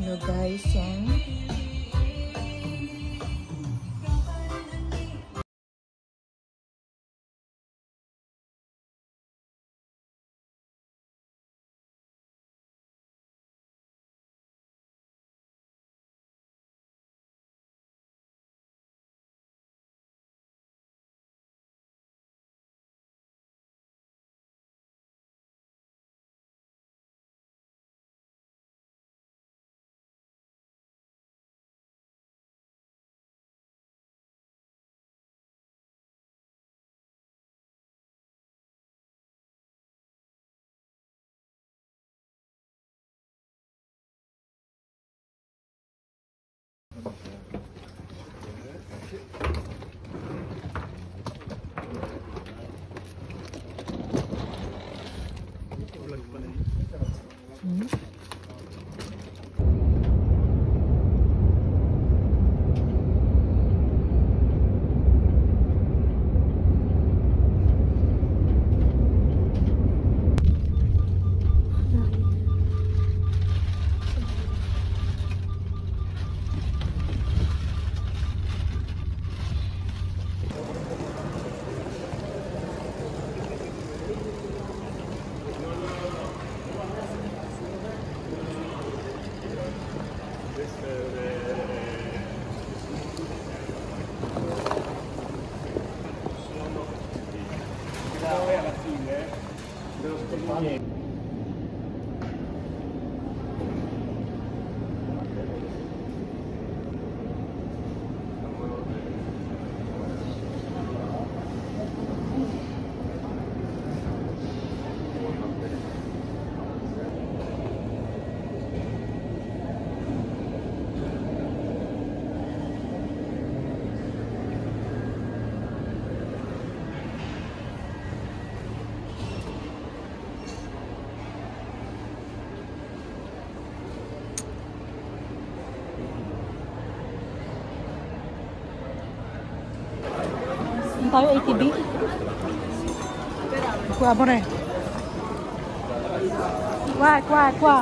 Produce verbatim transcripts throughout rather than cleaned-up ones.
Hello guys, yan. Hmm? Tayo A T V. Kuha mo rin. Kuha, kuha, kuha.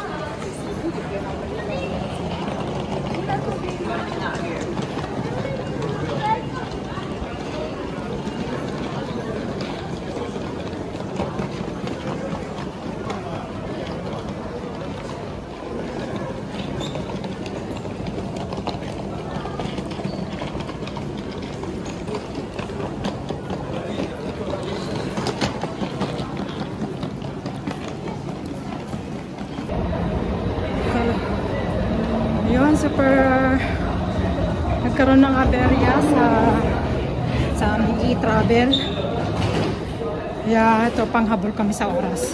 Yun, super nagkaroon ng aberya sa sa aming e-travel. Kaya ito, panghabol kami sa oras.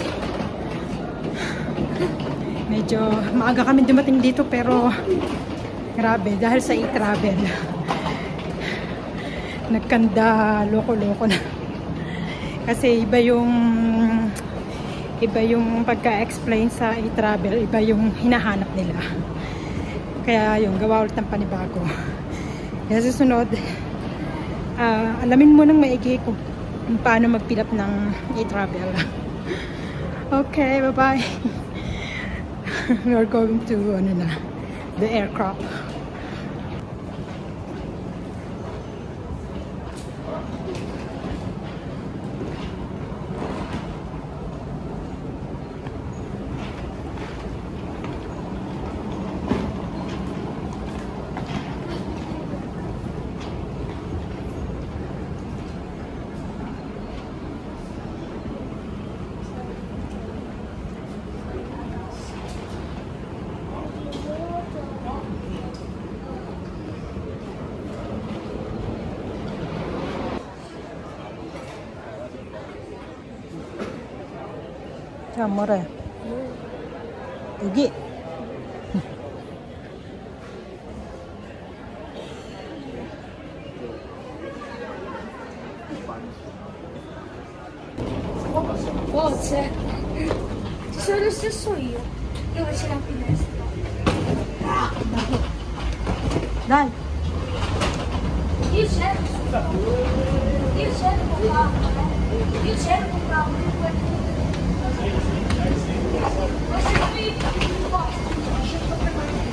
Medyo maaga kami dumating dito pero grabe dahil sa e-travel. Nagkanda loko-loko na. Kasi iba yung iba yung pagka-explain sa e-travel, iba yung hinahanap nila. Kaya yung gawa ulit ng panibago. Kaya susunod, uh, alamin mo nang maigi kung, kung paano mag-fill up ng e-travel. Okay, bye-bye. We're going to ano na, the aircraft. Amore. Ugi. Oh, c'è. Ci sono lo stesso io. Dove c'è la finestra? Dai. Io c'ero. Io c'ero comprato. Io c'ero comprato. Questo è qui.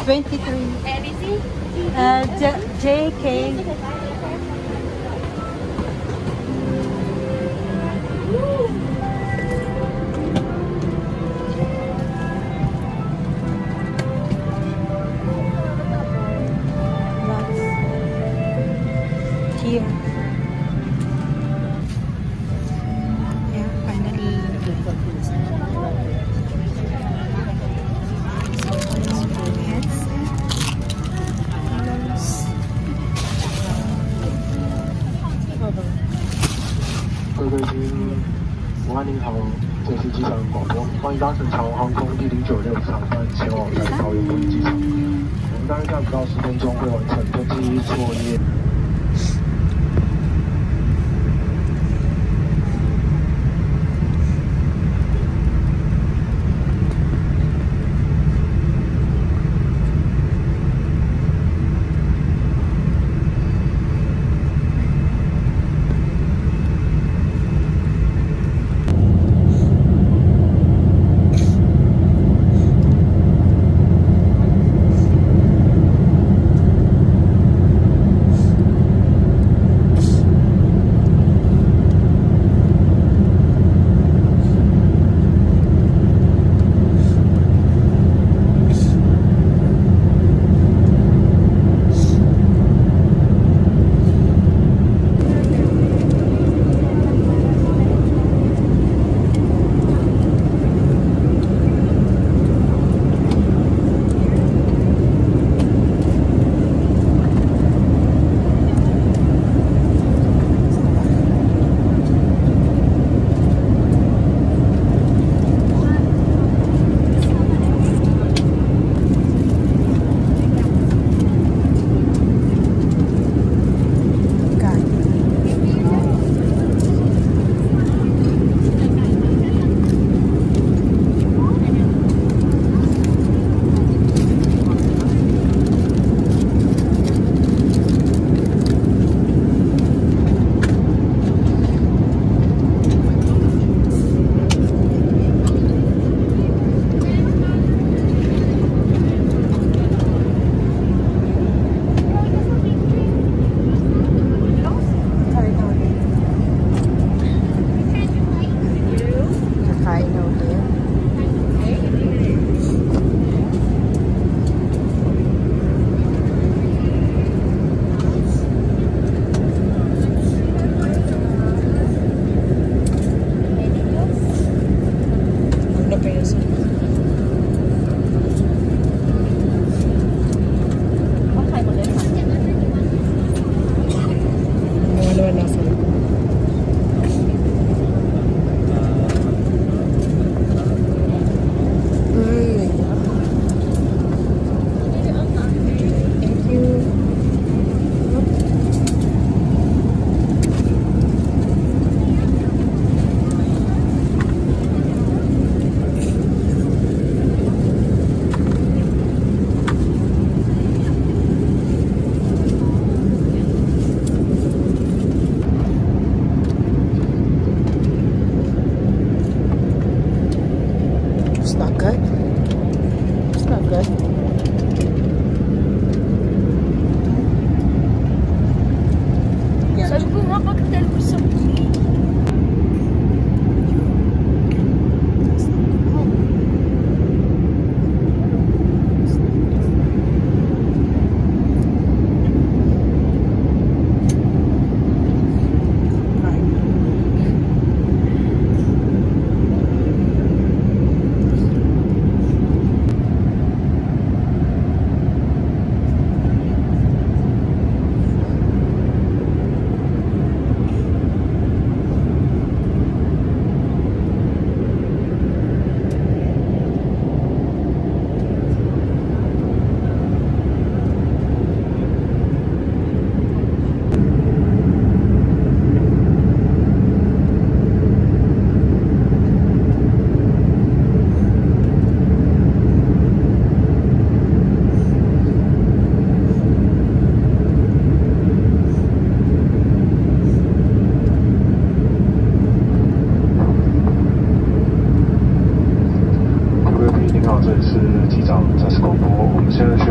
twenty-three. Anything? Uh, J, J K. Here. Yeah, finally. Headset. 各位宾，午安您好，这是机场广播，欢迎搭乘长荣航空一零九六航班前往在桃园国际机场。我们大概在不到十分钟会完成登机作业。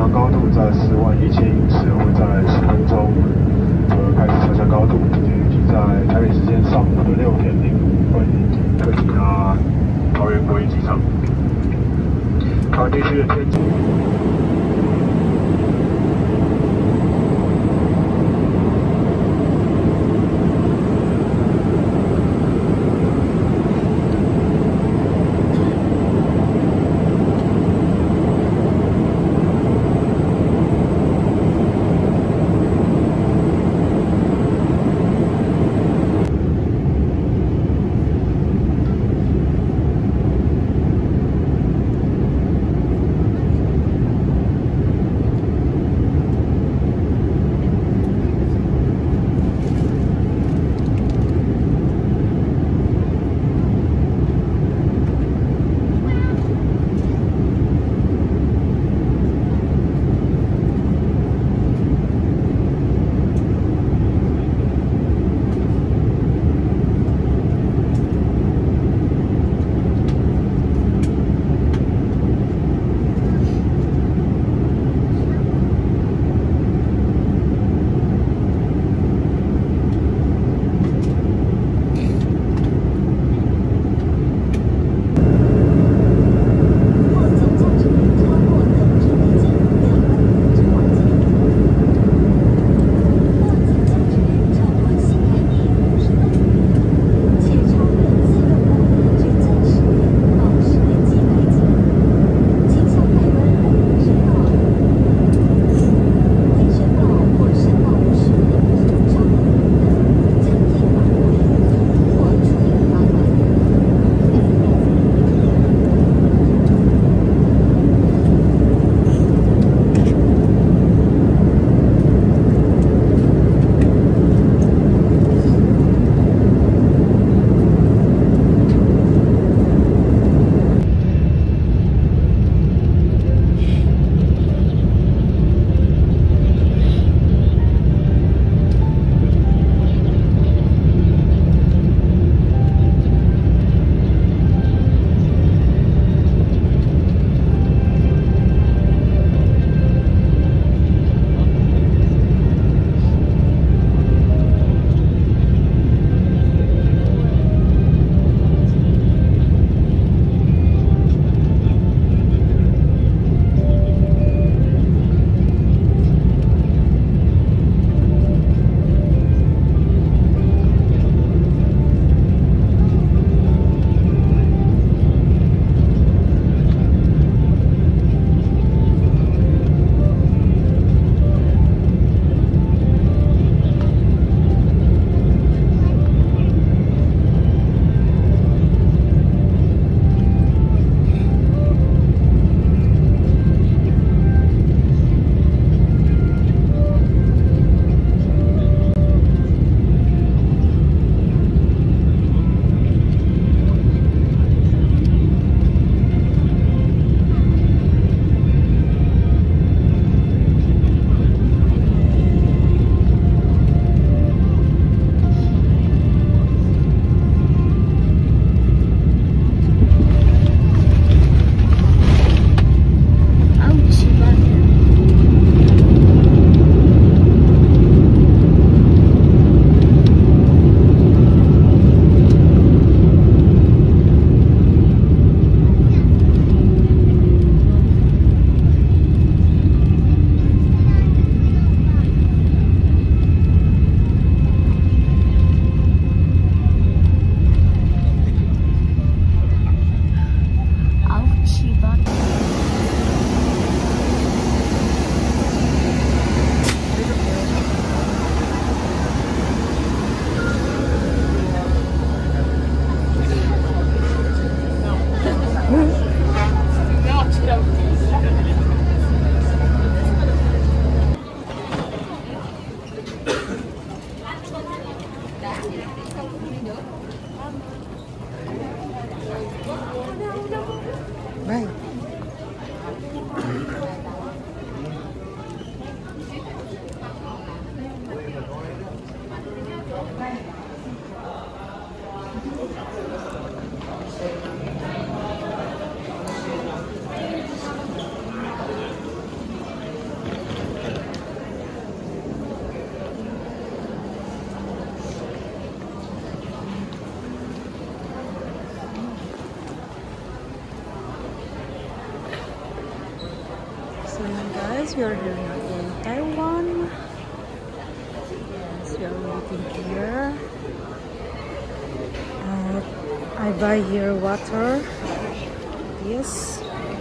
降高度在四万一千英尺，会在十分钟呃开始下降高度，并且预计在台北时间上午的六点零五分可抵达桃园国际机场。桃园地区的天气。 we are here now in Taiwan. Yes, we are waiting here. Uh, I buy here water. Yes.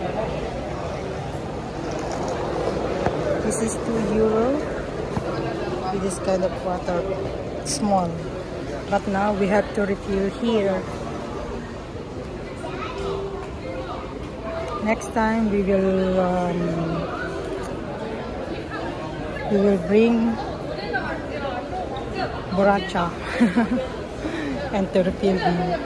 This is two euro with this kind of water. It's small. But now we have to refill here. Next time we will um, we will bring Borracha and to refill here.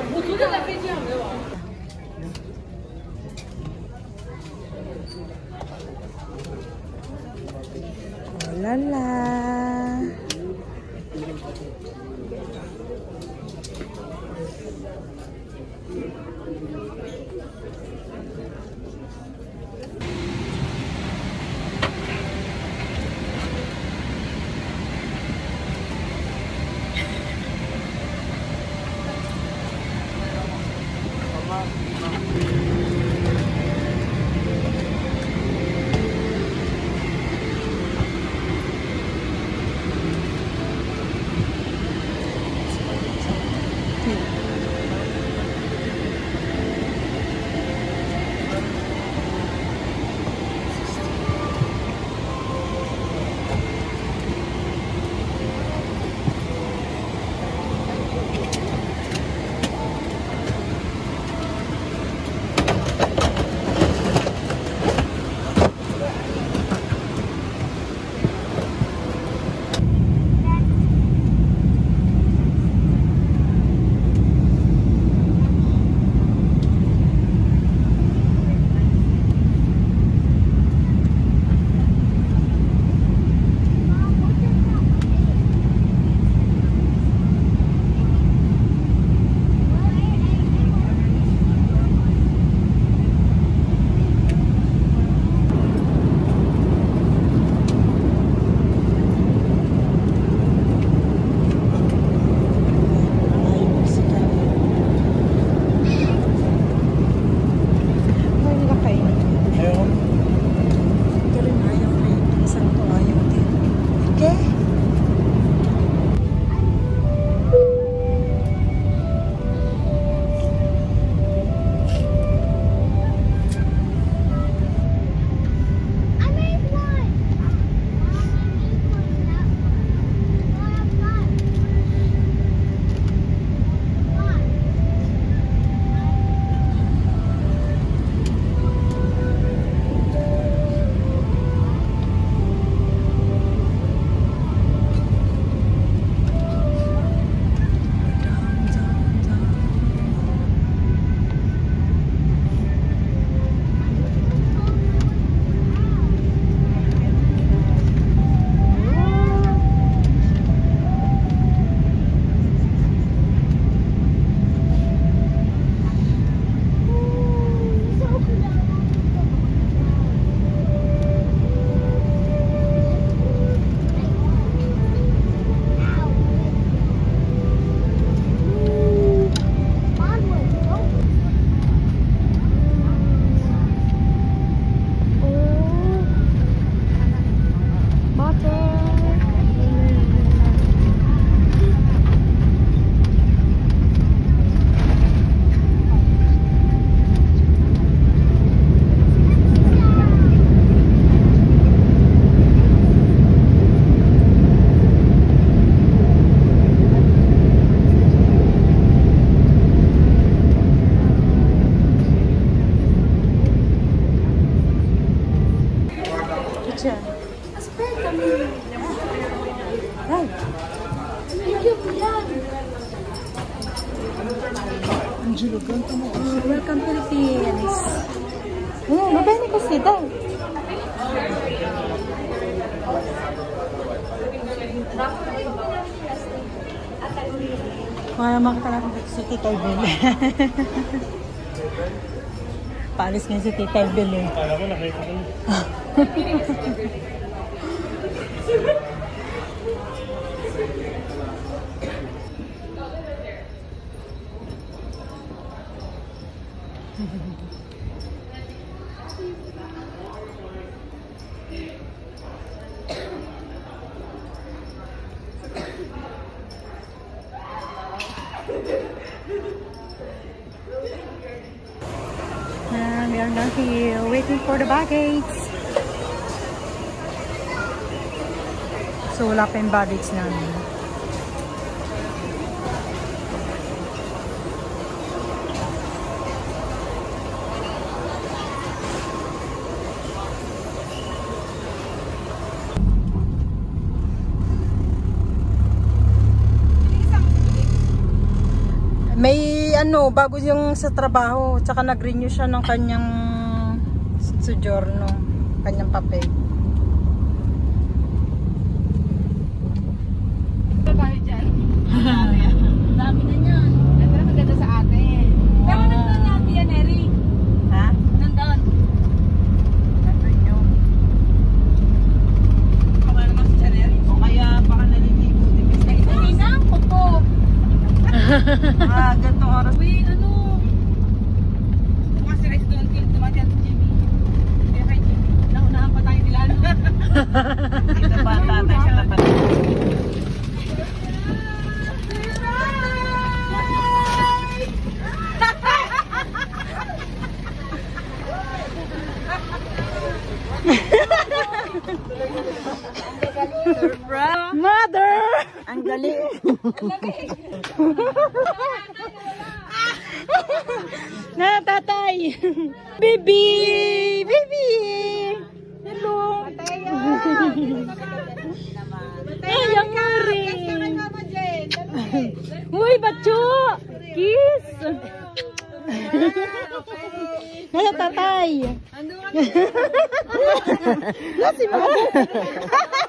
Oh la la. Welcome Philippines. Oh, mabay na kasi daw. Kaya makakalapit dito si Tita Ibel. Paalis nga si Tita Ibel eh. Kala ko nakita ko. Vernon Hill, waiting for the baggage. So, wala pa yung baggage namin. May ano, bago yung sa trabaho, tsaka nag-renew siya ng kanyang sojourno, kanyang papel. Dami na yan. Ito na maganda sa atin. Pero nandun na, Tia Neri. Ha? Nandun. Nag-renew. Baka naman si Tia Neri. O kaya baka naliligo. Ito na ang kuko. Ah, gantong oras. Uy, ano? Mga si Rex doon, tumatyan si Jimmy. Kaya kay Jimmy, naunahan pa tayo nila. Dito pa, tatay siya na pala. Mother! Ang galing! Na, tatay! Baby! Baby! Hello! Ay, ang mari! Uy, bacho! Kiss! Nasa tatay! Nasi mo!